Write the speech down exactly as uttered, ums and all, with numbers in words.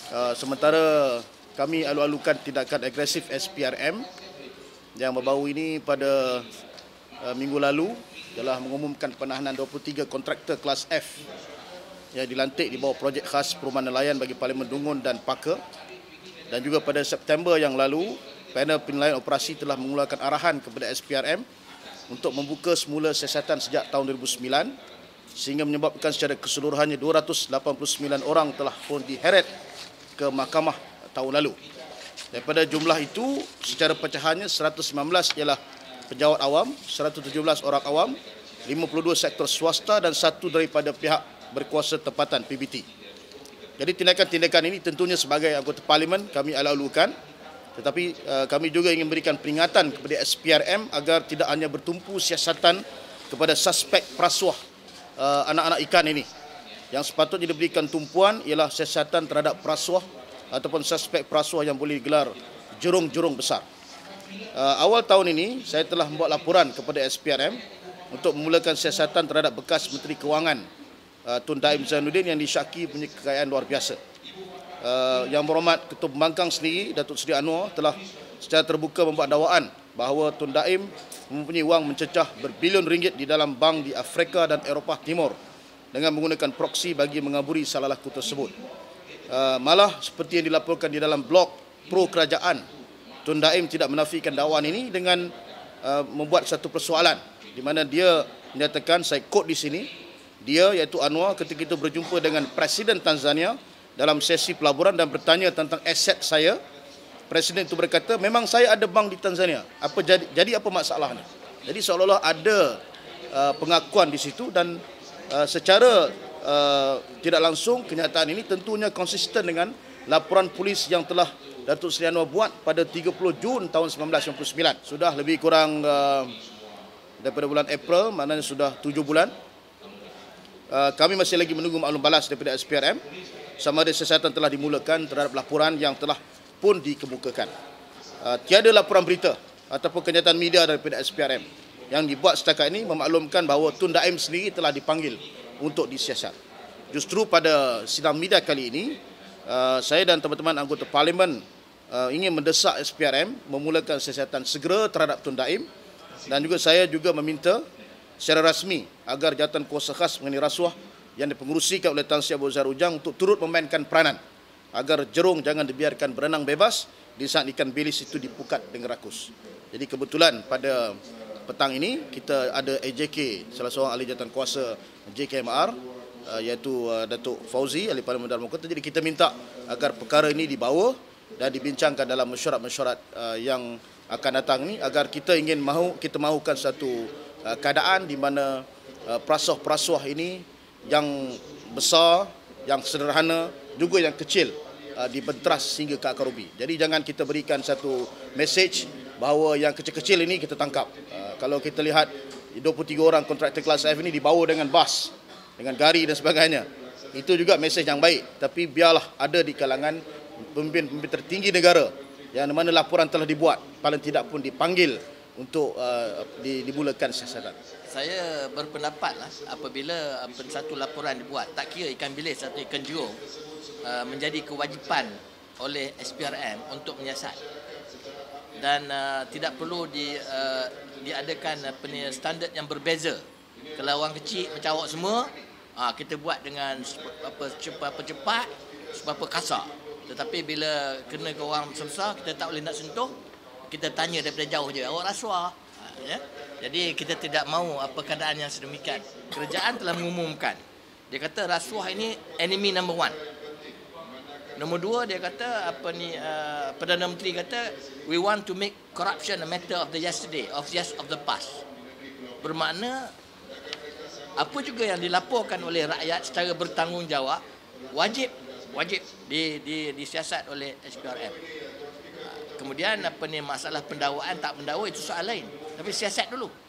Uh, sementara kami alu-alukan tindakan agresif S P R M yang baru-baru ini pada uh, minggu lalu telah mengumumkan penahanan dua puluh tiga kontraktor kelas F yang dilantik di bawah projek khas perumahan nelayan bagi Parlimen Dungun dan Paka. Dan juga pada September yang lalu, panel penilaian operasi telah mengeluarkan arahan kepada S P R M untuk membuka semula siasatan sejak tahun dua ribu sembilan sehingga menyebabkan secara keseluruhannya dua ratus lapan puluh sembilan orang telah pun diheret ke mahkamah tahun lalu. Daripada jumlah itu, secara pecahannya seratus sembilan belas ialah pejabat awam, seratus tujuh belas orang awam, lima puluh dua sektor swasta dan satu daripada pihak berkuasa tempatan P B T. Jadi tindakan-tindakan ini tentunya sebagai anggota Parlimen kami alu-alukan, tetapi uh, kami juga ingin memberikan peringatan kepada S P R M agar tidak hanya bertumpu siasatan kepada suspek perasuah uh, anak-anak ikan ini. Yang sepatutnya diberikan tumpuan ialah siasatan terhadap perasuah ataupun suspek perasuah yang boleh digelar jurung-jurung besar. Uh, awal tahun ini saya telah membuat laporan kepada S P R M untuk memulakan siasatan terhadap bekas Menteri Kewangan uh, Tun Daim Zainuddin yang disyaki punya kekayaan luar biasa. Uh, yang berhormat Ketua Pembangkang sendiri, Datuk Seri Anwar, telah secara terbuka membuat dakwaan bahawa Tun Daim mempunyai wang mencecah berbilion ringgit di dalam bank di Afrika dan Eropah Timur dengan menggunakan proksi bagi mengaburi salah laku tersebut. Uh, malah seperti yang dilaporkan di dalam blog pro kerajaan, Tun Daim tidak menafikan dakwaan ini dengan uh, membuat satu persoalan di mana dia menyatakan, saya quote di sini, dia iaitu Anwar ketika itu berjumpa dengan Presiden Tanzania dalam sesi pelaburan dan bertanya tentang aset saya. Presiden itu berkata, memang saya ada bank di Tanzania. Apa jadi, jadi apa masalahnya? Jadi seolah-olah ada uh, pengakuan di situ dan Uh, secara uh, tidak langsung kenyataan ini tentunya konsisten dengan laporan polis yang telah Datuk Seri Anwar buat pada tiga puluh Jun tahun seribu sembilan ratus sembilan puluh sembilan. Sudah lebih kurang uh, daripada bulan April, maknanya sudah tujuh bulan. Uh, kami masih lagi menunggu maklum balas daripada S P R M sama ada siasatan telah dimulakan terhadap laporan yang telah pun dikemukakan. Uh, tiada laporan berita ataupun kenyataan media daripada S P R M yang dibuat setakat ini memaklumkan bahawa Tun Daim sendiri telah dipanggil untuk disiasat. Justru pada sidang media kali ini, uh, saya dan teman-teman anggota Parlimen uh, ingin mendesak S P R M memulakan siasatan segera terhadap Tun Daim, dan juga saya juga meminta secara rasmi agar jawatan kuasa khas mengenai rasuah yang dipengerusikan oleh Tan Sri Abdul Zahir Ujang untuk turut memainkan peranan agar jerung jangan dibiarkan berenang bebas di saat ikan bilis itu dipukat dengan rakus. Jadi kebetulan pada petang ini kita ada A J K, salah seorang ahli jawatan kuasa J K M R, uh, iaitu uh, Datuk Fauzi, ahli Parlimen Darul Kota. Jadi kita minta agar perkara ini dibawa dan dibincangkan dalam mesyuarat-mesyuarat uh, yang akan datang ini, agar kita ingin mahu kita mahukan satu uh, keadaan di mana uh, perasuah-perasuah ini yang besar, yang sederhana, juga yang kecil uh, dibenteras sehingga ke akar ubi. Jadi jangan kita berikan satu message bahawa yang kecil-kecil ini kita tangkap. Uh, kalau kita lihat dua puluh tiga orang kontraktor kelas F ini dibawa dengan bas, dengan gari dan sebagainya. Itu juga mesej yang baik. Tapi biarlah ada di kalangan pemimpin-pemimpin tertinggi negara yang mana laporan telah dibuat, paling tidak pun dipanggil untuk uh, dimulakan siasatan. Saya berpendapatlah apabila satu laporan dibuat, tak kira ikan bilis atau ikan jerung, uh, menjadi kewajipan oleh S P R M untuk menyiasat. Dan uh, tidak perlu di, uh, diadakan uh, standard yang berbeza. Kalau orang kecil mencawak semua, uh, kita buat dengan apa cepat cepat, apa kasar. Tetapi bila kena ke orang besar, kita tak boleh nak sentuh, kita tanya daripada jauh je, awak rasuah. Uh, ya? Jadi kita tidak mahu apa keadaan yang sedemikian. Kerajaan telah mengumumkan, dia kata rasuah ini enemy number one. Nombor dua, dia kata apa ni uh, Perdana Menteri kata we want to make corruption a matter of the yesterday, of yes of the past. Bermakna apa juga yang dilaporkan oleh rakyat secara bertanggungjawab wajib wajib di di disiasat oleh S P R M. Kemudian apa ni masalah pendakwaan tak mendakwa itu soal lain. Tapi siasat dulu.